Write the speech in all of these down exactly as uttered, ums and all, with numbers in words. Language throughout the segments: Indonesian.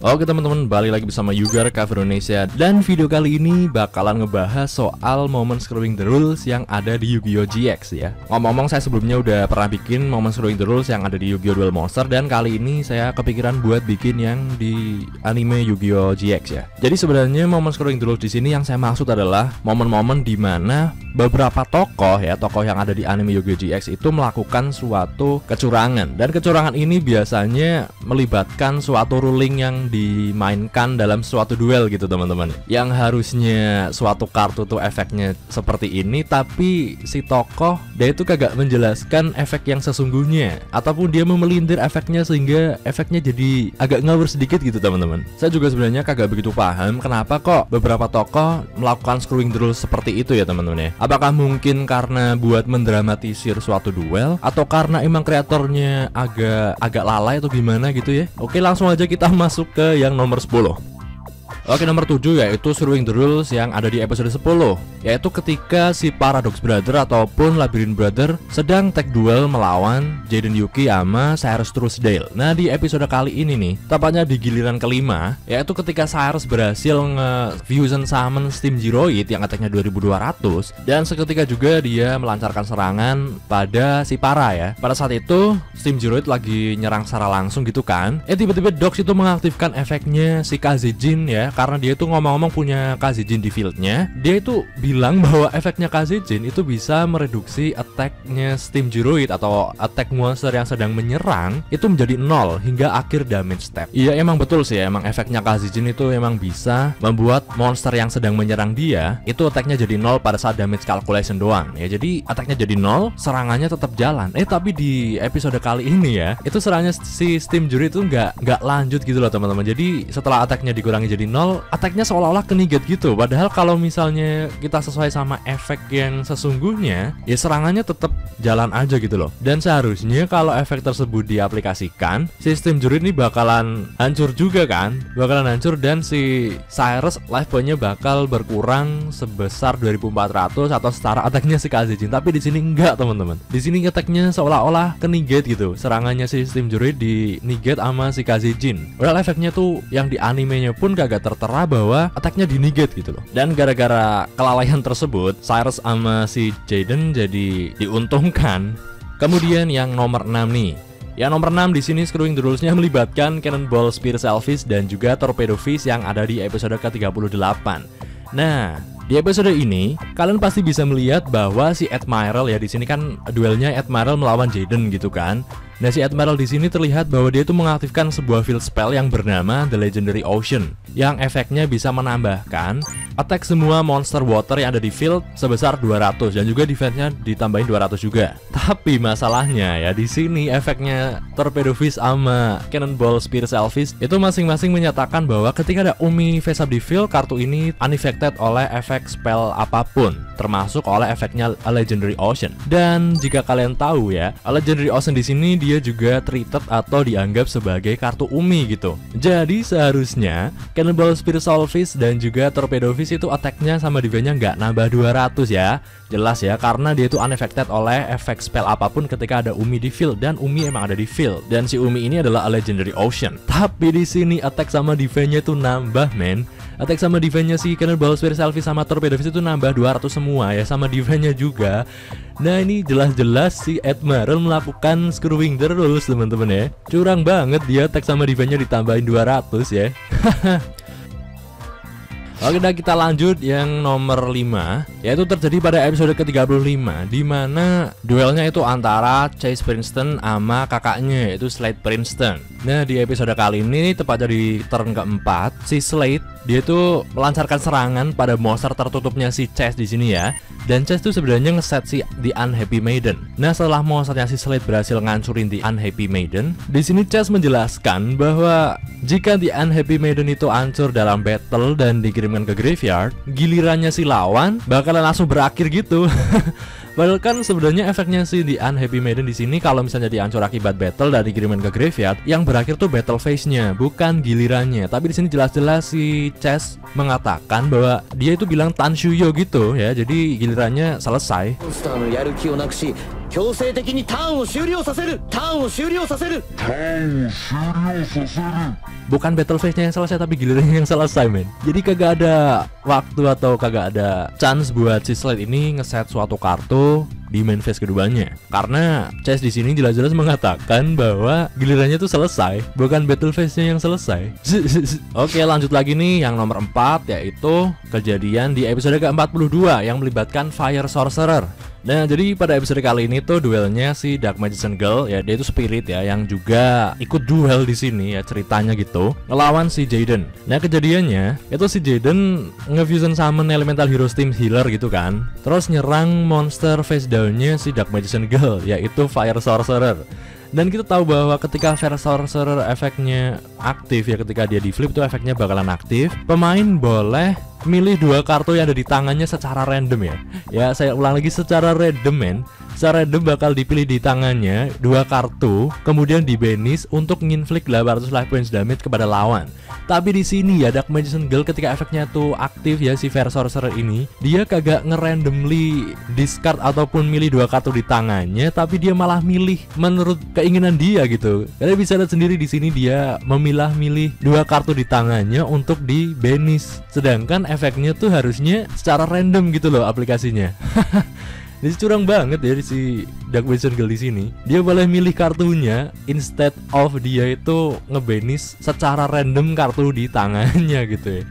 Oke teman-teman, balik lagi bersama Yugar Cover Indonesia. Dan video kali ini bakalan ngebahas soal momen Screwing the Rules yang ada di Yu-Gi-Oh! G X ya. Ngomong-ngomong, saya sebelumnya udah pernah bikin momen Screwing the Rules yang ada di Yu-Gi-Oh! Duel Monster. Dan kali ini saya kepikiran buat bikin yang di anime Yu-Gi-Oh! G X ya. Jadi sebenarnya momen Screwing the Rules di sini yang saya maksud adalah momen-momen dimana beberapa tokoh ya, tokoh yang ada di anime Yu-Gi-Oh! G X itu melakukan suatu kecurangan. Dan kecurangan ini biasanya melibatkan suatu ruling yang dimainkan dalam suatu duel gitu teman-teman. Yang harusnya suatu kartu tuh efeknya seperti ini, tapi si tokoh dia itu kagak menjelaskan efek yang sesungguhnya, ataupun dia memelintir efeknya sehingga efeknya jadi agak ngawur sedikit gitu teman-teman. Saya juga sebenarnya kagak begitu paham kenapa kok beberapa tokoh melakukan Screwing the Rules seperti itu ya teman-teman ya. Apakah mungkin karena buat mendramatisir suatu duel, atau karena emang kreatornya agak agak lalai atau gimana gitu ya. Oke, langsung aja kita masuk ke yang nomor sepuluh. Oke, nomor tujuh yaitu Screwing the Rules yang ada di episode sepuluh, yaitu ketika si Paradox Brother ataupun Labyrinth Brother sedang tag duel melawan Jaden Yuki sama Cyrus Truesdale. Nah, di episode kali ini nih, tepatnya di giliran kelima, yaitu ketika Cyrus berhasil nge-fusion summon Steam Zeroid yang attack-nya dua ribu dua ratus, dan seketika juga dia melancarkan serangan pada si Para ya. Pada saat itu Steam Zeroid lagi nyerang secara langsung gitu kan. Eh tiba-tiba Dox itu mengaktifkan efeknya si Kazejin ya. Karena dia itu ngomong-ngomong punya Kazejin di fieldnya, dia itu bilang bahwa efeknya Kazejin itu bisa mereduksi attack-nya Steam Zeroid atau attack monster yang sedang menyerang itu menjadi nol hingga akhir damage step. Iya, emang betul sih, emang efeknya Kazejin itu emang bisa membuat monster yang sedang menyerang dia itu attack-nya jadi nol pada saat damage calculation doang. Ya, jadi attack-nya jadi nol, serangannya tetap jalan. Eh tapi di episode kali ini ya, itu serangannya si Steam Zeroid itu nggak nggak lanjut gitu loh teman-teman. Jadi setelah attack-nya dikurangi jadi nol, attack-nya seolah-olah keniget gitu. Padahal kalau misalnya kita sesuai sama efek yang sesungguhnya, ya serangannya tetap jalan aja gitu loh. Dan seharusnya kalau efek tersebut diaplikasikan, sistem Zeroid ini bakalan hancur juga kan, bakalan hancur, dan si Cyrus life point-nya bakal berkurang sebesar dua ribu empat ratus atau setara attack-nya si Kazejin. Tapi di sini enggak teman-teman. Di sini attack-nya seolah-olah keniget gitu. Serangannya sistem Zeroid di niget sama si Kazejin. Padahal efeknya tuh yang di animenya pun kagak tertera bahwa attack-nya di negate gitu loh. Dan gara-gara kelalaian tersebut, Cyrus sama si Jaden jadi diuntungkan. Kemudian yang nomor enam nih. Yang nomor enam di sini Screwing the Rules-nya melibatkan Cannonball Spear Selfish dan juga Torpedo Fish yang ada di episode ke tiga puluh delapan. Nah, di episode ini kalian pasti bisa melihat bahwa si Admiral ya, di sini kan duelnya Admiral melawan Jaden gitu kan. Nah, si Admiral di sini terlihat bahwa dia itu mengaktifkan sebuah field spell yang bernama The Legendary Ocean, yang efeknya bisa menambahkan attack semua monster water yang ada di field sebesar dua ratus, dan juga defense-nya ditambahin dua ratus juga. Tapi masalahnya ya, di sini efeknya Torpedo Fish sama Cannonball Spear Selfish itu masing-masing menyatakan bahwa ketika ada Umi face up di field, kartu ini unaffected oleh efek spell apapun, termasuk oleh efeknya A Legendary Ocean. Dan jika kalian tahu ya, A Legendary Ocean di sini dia juga treated atau dianggap sebagai kartu Umi gitu. Jadi seharusnya Cannonball Spear Selfish dan juga Torpedo Fish itu attack-nya sama defense-nya nggak nambah dua ratus ya. Jelas ya, karena dia itu unaffected oleh efek spell apapun ketika ada Umi di field, dan Umi emang ada di field. Dan si Umi ini adalah A Legendary Ocean. Tapi di sini attack sama defense-nya itu nambah, men. Attack sama defense-nya si Cannonball Spear Selfish sama Torpedo Fish itu nambah dua ratus semua ya, sama defense-nya juga. Nah, ini jelas-jelas si Admiral melakukan Screwing the Rules teman-teman ya. Curang banget dia, attack sama defense-nya ditambahin dua ratus ya. Oke, dah kita lanjut yang nomor lima, yaitu terjadi pada episode ke tiga puluh lima, di mana duelnya itu antara Chase Princeton sama kakaknya yaitu Slade Princeton. Nah, di episode kali ini tepatnya di turn keempat, si Slade dia itu melancarkan serangan pada monster tertutupnya si Chase di sini ya. Dan Chase itu sebenarnya ngeset si The Unhappy Maiden. Nah, setelah monsternya si Slade berhasil ngancurin The Unhappy Maiden, di sini Chase menjelaskan bahwa jika The Unhappy Maiden itu hancur dalam battle dan dikirimkan ke graveyard, gilirannya si lawan bakalan langsung berakhir gitu. Padahal kan sebenarnya efeknya si The Unhappy Maiden di sini kalau misalnya dihancur akibat battle dan dikirimin ke graveyard, yang berakhir tuh battle phase-nya, bukan gilirannya. Tapi di sini jelas-jelas si Chess mengatakan bahwa dia itu bilang Tanshuyo gitu ya, jadi gilirannya selesai. 強制的にターンを終了させるターンを終了させる Bukan battle phase-nya yang selesai, tapi gilirannya yang selesai, men. Jadi kagak ada waktu atau kagak ada chance buat si Slade ini ngeset suatu kartu di main phase keduanya. Karena Chase di sini jelas-jelas mengatakan bahwa gilirannya tuh selesai, bukan battle phase-nya yang selesai. Oke, lanjut lagi nih yang nomor empat, yaitu kejadian di episode ke empat puluh dua yang melibatkan Fire Sorcerer. Nah, jadi pada episode kali ini tuh duelnya si Dark Magician Girl, ya dia itu spirit ya, yang juga ikut duel di sini ya ceritanya gitu, ngelawan si Jaden. Nah, kejadiannya itu si Jaden nge-fusion summon Elemental Heroes Team Healer gitu kan, terus nyerang monster face down-nya si Dark Magician Girl, yaitu Fire Sorcerer. Dan kita tahu bahwa ketika Fire Sorcerer efeknya aktif ya, ketika dia di flip tuh efeknya bakalan aktif. Pemain boleh milih dua kartu yang ada di tangannya secara random ya. Ya, saya ulang lagi, secara random, men. Secara random bakal dipilih di tangannya dua kartu, kemudian di banish untuk nginflict delapan ratus life points damage kepada lawan. Tapi di sini ya Dark Magician Girl ketika efeknya tuh aktif ya, si Fire Sorcerer ini, dia kagak ngerandomly discard ataupun milih dua kartu di tangannya, tapi dia malah milih menurut keinginan dia gitu. Kalian bisa lihat sendiri di sini dia memilah-milih dua kartu di tangannya untuk di banish. Sedangkan efeknya tuh harusnya secara random gitu loh aplikasinya. Ini curang banget ya si Dark Magician Girl di sini. Dia boleh milih kartunya instead of dia itu ngebanish secara random kartu di tangannya gitu ya.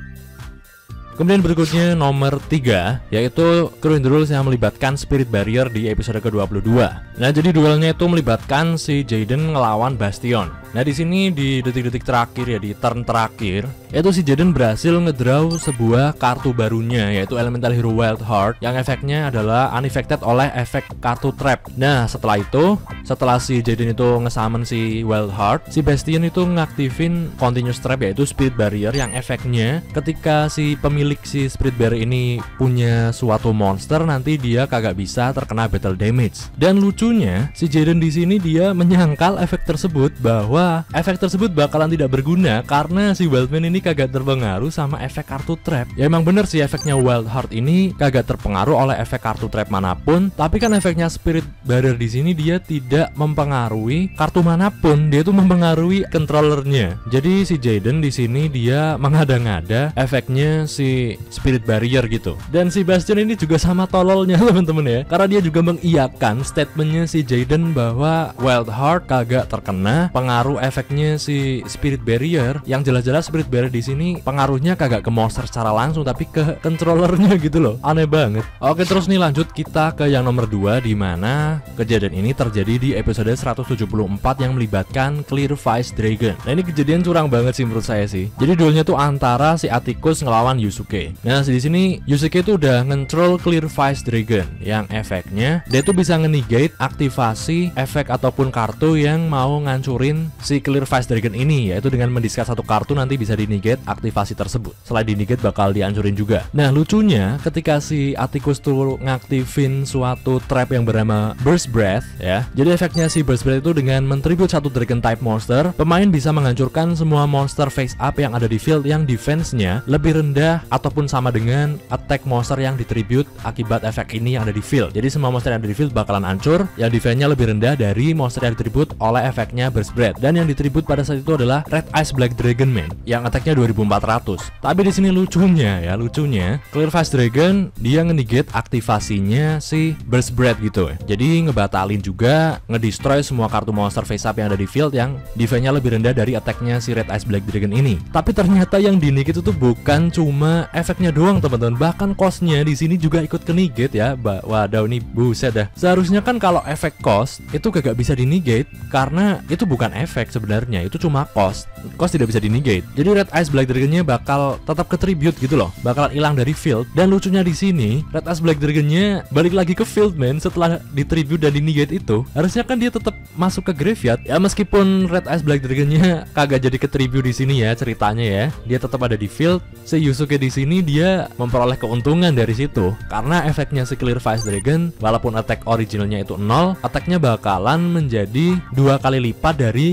Kemudian berikutnya nomor tiga, yaitu Screwing the Rules yang melibatkan Spirit Barrier di episode ke dua puluh dua. Nah, jadi duelnya itu melibatkan si Jaden ngelawan Bastion. Nah, di sini di detik-detik terakhir ya, di turn terakhir, itu si Jaden berhasil ngedraw sebuah kartu barunya, yaitu Elemental Hero Wild Heart, yang efeknya adalah unaffected oleh efek kartu trap. Nah, setelah itu, setelah si Jaden itu ngesummon si Wild Heart, si Bastion itu ngaktifin Continuous Trap, yaitu Spirit Barrier, yang efeknya ketika si pemilik si Spirit Barrier ini punya suatu monster, nanti dia kagak bisa terkena battle damage. Dan lucunya, si Jaden di sini dia menyangkal efek tersebut, bahwa efek tersebut bakalan tidak berguna karena si Wildman ini kagak terpengaruh sama efek kartu trap. Ya emang bener sih, efeknya Wild Heart ini kagak terpengaruh oleh efek kartu trap manapun, tapi kan efeknya Spirit Barrier di sini dia tidak mempengaruhi kartu manapun, dia itu mempengaruhi controllernya. Jadi si Jaden di sini dia mengada-ngada efeknya si Spirit Barrier gitu. Dan si Bastion ini juga sama tololnya teman-teman ya, karena dia juga mengiyakan statementnya si Jaden bahwa Wild Heart kagak terkena pengaruh efeknya si Spirit Barrier, yang jelas-jelas Spirit Barrier di sini pengaruhnya kagak ke monster secara langsung, tapi ke controllernya gitu loh. Aneh banget. Oke, terus nih lanjut kita ke yang nomor dua, di mana kejadian ini terjadi di episode seratus tujuh puluh empat yang melibatkan Clear Face Dragon. Nah, ini kejadian curang banget sih menurut saya sih. Jadi duelnya tuh antara si Atticus ngelawan Yusuke. Nah, di sini Yusuke itu udah nge-control Clear Face Dragon, yang efeknya dia tuh bisa nge-negate aktivasi efek ataupun kartu yang mau ngancurin si Clear Face Dragon ini, yaitu dengan mendiscard satu kartu nanti bisa di-negate aktivasi tersebut. Selain di-negate bakal dihancurin juga. Nah, lucunya ketika si Atticus tuh ngaktifin suatu trap yang bernama Burst Breath ya. Jadi efeknya si Burst Breath itu dengan mentribute satu Dragon type monster, pemain bisa menghancurkan semua monster face up yang ada di field yang defense-nya lebih rendah ataupun sama dengan attack monster yang ditribute akibat efek ini yang ada di field. Jadi semua monster yang ada di field bakalan hancur, yang defense-nya lebih rendah dari monster yang ditribute oleh efeknya Burst Breath. Dan yang ditribut pada saat itu adalah Red Eyes Black Dragon Man yang attack-nya dua ribu empat ratus. Tapi di sini lucunya ya, lucunya Clear Face Dragon dia nge-negate aktivasinya si Burst Breath gitu ya. Jadi ngebatalin juga, ngedestroy semua kartu monster face up yang ada di field yang defense-nya lebih rendah dari attack-nya si Red Eyes Black Dragon ini. Tapi ternyata yang di-negate itu tuh bukan cuma efeknya doang teman-teman, bahkan cost-nya di sini juga ikut ke-negate ya. Waduh, ini buset dah. Seharusnya kan kalau efek cost itu gak bisa di-negate karena itu bukan efek sebenarnya, itu cuma cost. Cost tidak bisa di-negate. Jadi Red Eyes Black Dragon-nya bakal tetap ke tribute gitu loh, bakalan hilang dari field. Dan lucunya di sini Red Eyes Black Dragon-nya balik lagi ke field, man. Setelah di tribute dan di-negate itu, harusnya kan dia tetap masuk ke graveyard. Ya meskipun Red Eyes Black Dragon-nya kagak jadi ke tribute di sini ya ceritanya ya. Dia tetap ada di field. Si Yusuke di sini dia memperoleh keuntungan dari situ karena efeknya si Clear Face Dragon walaupun attack originalnya itu nol, attack-nya bakalan menjadi dua kali lipat dari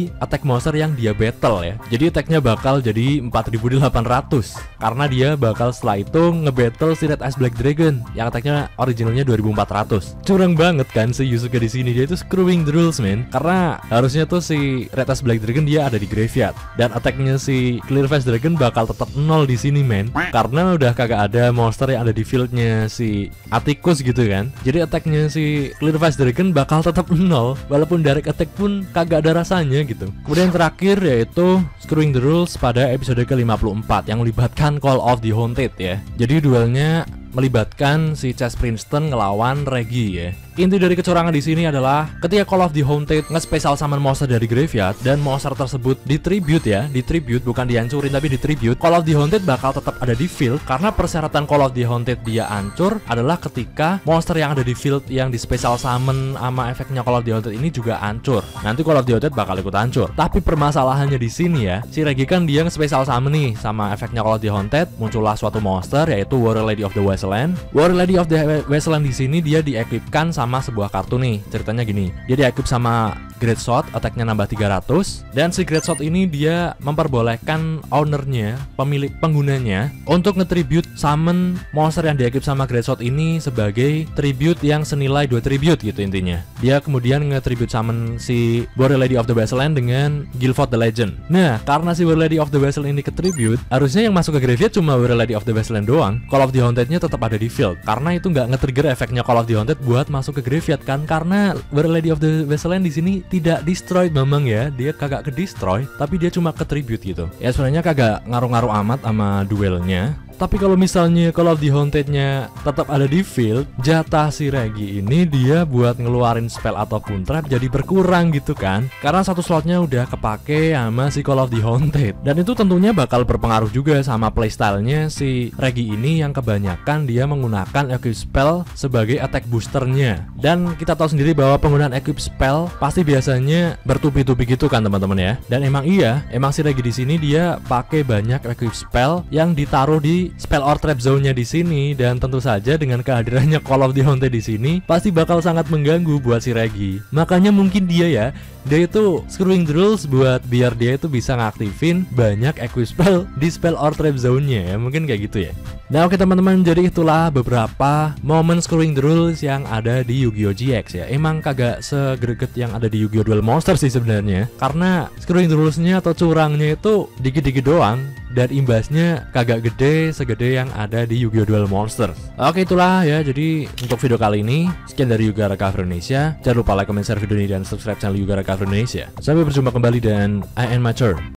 attack monster yang dia battle ya. Jadi attacknya bakal jadi empat ribu delapan ratus karena dia bakal setelah itu ngebattle si Red Eyes Black Dragon yang attacknya originalnya dua ribu empat ratus. Curang banget kan si Yusuke di sini, dia itu screwing the rules man. Karena harusnya tuh si Red Eyes Black Dragon dia ada di graveyard dan attacknya si Clear Face Dragon bakal tetap nol di sini men. Karena udah kagak ada monster yang ada di fieldnya si Atticus gitu kan. Jadi attacknya si Clear Face Dragon bakal tetap nol walaupun direct attack pun kagak ada rasanya gitu. Kemudian terakhir yaitu Screwing the Rules pada episode ke lima puluh empat yang melibatkan Call of the Haunted ya. Jadi duelnya melibatkan si Chess Princeton ngelawan Reggie ya. Inti dari kecurangan di sini adalah ketika Call of the Haunted nge-special summon monster dari graveyard dan monster tersebut di-tribute ya, di-tribute bukan dihancurin tapi di-tribute, Call of the Haunted bakal tetap ada di field karena persyaratan Call of the Haunted dia hancur adalah ketika monster yang ada di field yang di-special summon sama efeknya Call of the Haunted ini juga hancur. Nanti Call of the Haunted bakal ikut hancur. Tapi permasalahannya di sini ya, si Reggie kan dia nge-special summon nih sama efeknya Call of the Haunted, muncullah suatu monster yaitu Warrior Lady of the Wasteland. Warrior Lady of the Wasteland di sini dia diequipkan sama sebuah kartu nih. Ceritanya gini, dia diequip sama Great Sword, attack-nya nambah tiga ratus. Dan si Great Sword ini dia memperbolehkan ownernya, pemilik penggunanya untuk nge-tribute summon monster yang diequip sama Great Sword ini sebagai tribute yang senilai dua tribute gitu intinya. Dia kemudian nge-tribute summon si Warrior Lady of the Wasteland dengan Guilford the Legend. Nah, karena si Warrior Lady of the Wasteland ini ke-tribute, harusnya yang masuk ke graveyard cuma Warrior Lady of the Wasteland doang. Call of the Haunted-nya tetap ada di field karena itu nggak nge-trigger efeknya Call of the Haunted buat masuk ke graveyard kan, karena Warrior Lady of the Wasteland di sini tidak destroyed memang ya, dia kagak ke destroy tapi dia cuma ke tribute gitu ya. Sebenarnya kagak ngaruh-ngaruh amat sama duelnya. Tapi kalau misalnya Call of the Haunted-nya tetap ada di field, jatah si Reggie ini dia buat ngeluarin spell ataupun trap jadi berkurang gitu kan. Karena satu slotnya udah kepake sama si Call of the Haunted. Dan itu tentunya bakal berpengaruh juga sama playstyle-nya si Reggie ini yang kebanyakan dia menggunakan equip spell sebagai attack boosternya. Dan kita tahu sendiri bahwa penggunaan equip spell pasti biasanya bertubi-tubi gitu kan teman-teman ya. Dan emang iya, emang si Reggie di sini dia pakai banyak equip spell yang ditaruh di spell or trap zone-nya di sini, dan tentu saja dengan kehadirannya Call of the Haunted di sini pasti bakal sangat mengganggu buat si Reggie. Makanya mungkin dia ya, dia itu screwing the rules buat biar dia itu bisa ngaktifin banyak equip spell di spell or trap zone-nya ya, mungkin kayak gitu ya. Nah oke teman-teman, jadi itulah beberapa momen screwing the rules yang ada di Yu-Gi-Oh! G X ya. Emang kagak segreget yang ada di Yu-Gi-Oh! Duel Monster sih sebenarnya, karena screwing the rules-nya atau curangnya itu dikit-dikit doang dan imbasnya kagak gede segede yang ada di Yu-Gi-Oh! Duel Monster. Oke itulah ya, jadi untuk video kali ini sekian dari Yugara Cover Indonesia. Jangan lupa like, comment, share video ini dan subscribe channel Yugara Cover Indonesia. Sampai berjumpa kembali dan I am mature.